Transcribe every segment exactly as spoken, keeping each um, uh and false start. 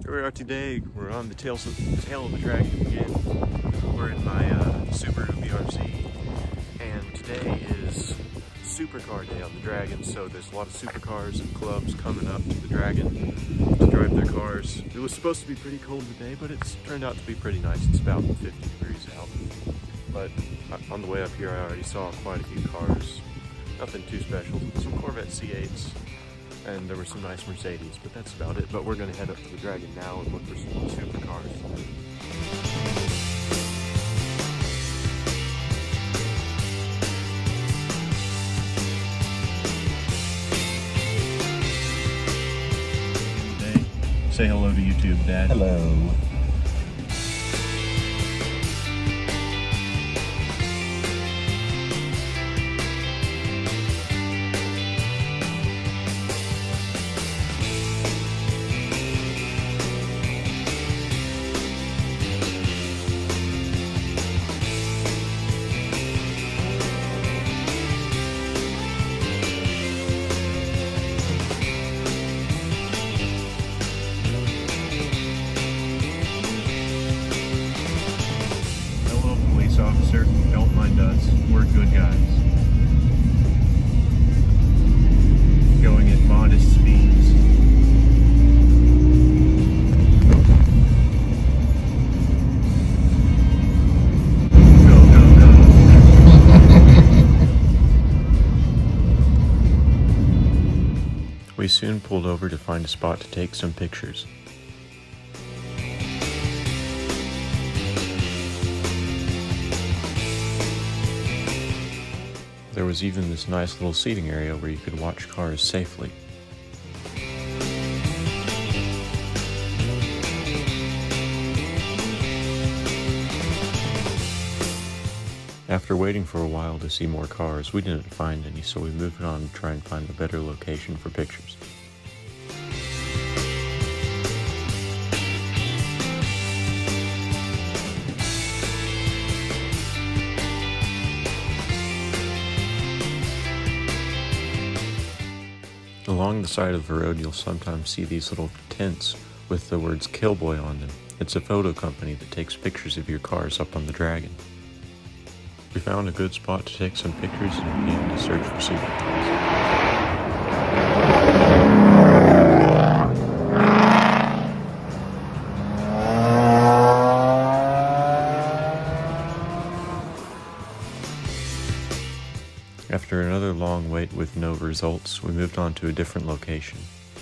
Here we are today. We're on the tails of, tail of the dragon again. We're in my uh, Subaru V R C, and today is supercar day on the Dragon. So there's a lot of supercars and clubs coming up to the Dragon to drive their cars. It was supposed to be pretty cold today, but it's turned out to be pretty nice. It's about fifty degrees out. But on the way up here, I already saw quite a few cars. Nothing too special. Some Corvette C eights. And there were some nice Mercedes, but that's about it. But we're going to head up to the Dragon now and look for some supercars. Say hello to YouTube, Dad. Hello. Officer, don't mind us. We're good guys. Going at modest speeds. Go, go, go. We soon pulled over to find a spot to take some pictures. There was even this nice little seating area where you could watch cars safely. After waiting for a while to see more cars, we didn't find any, so we moved on to try and find a better location for pictures. Along the side of the road, you'll sometimes see these little tents with the words Killboy on them. It's a photo company that takes pictures of your cars up on the Dragon. We found a good spot to take some pictures and began to search for supercars. After another long wait with no results, we moved on to a different location.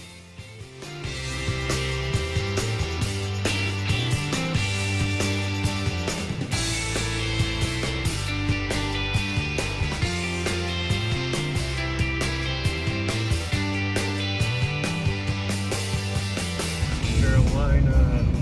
Carolina.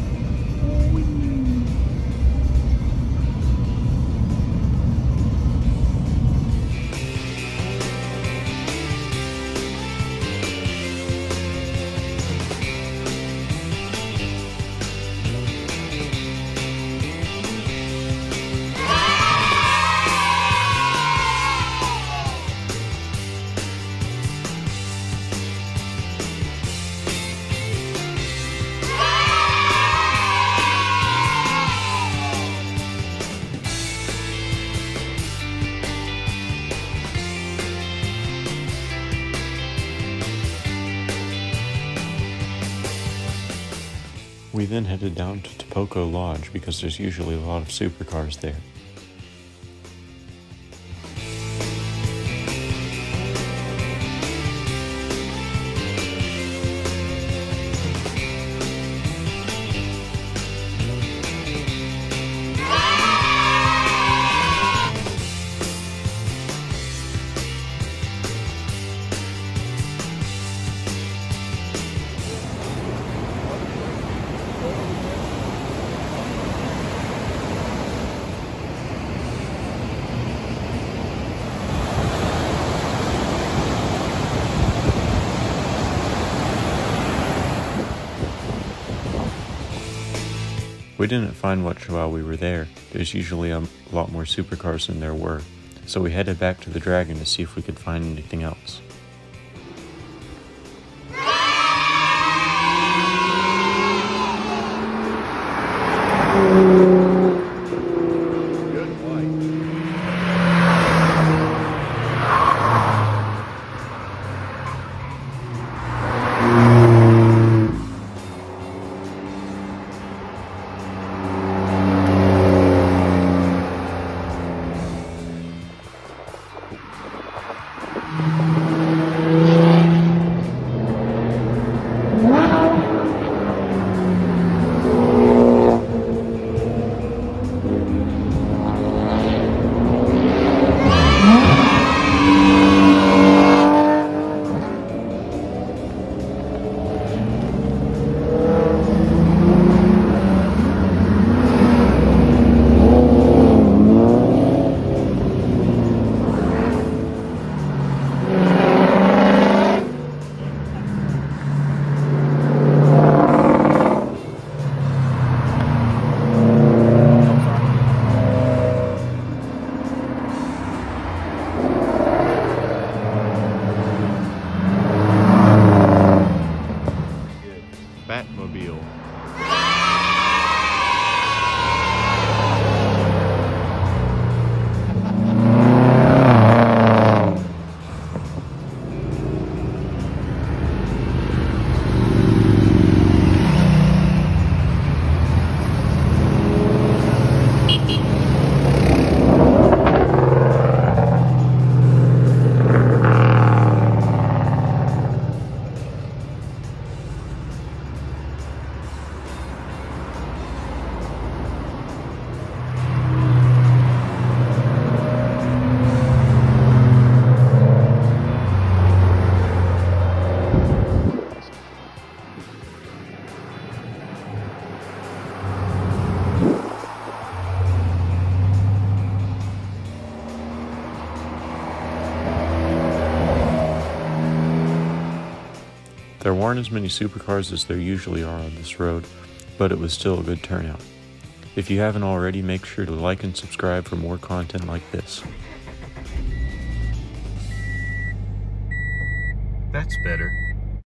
We then headed down to Topoco Lodge because there's usually a lot of supercars there. We didn't find much while we were there. There's usually a lot more supercars than there were, so we headed back to the Dragon to see if we could find anything else. Batmobile. There weren't as many supercars as there usually are on this road, but it was still a good turnout. If you haven't already, make sure to like and subscribe for more content like this. That's better.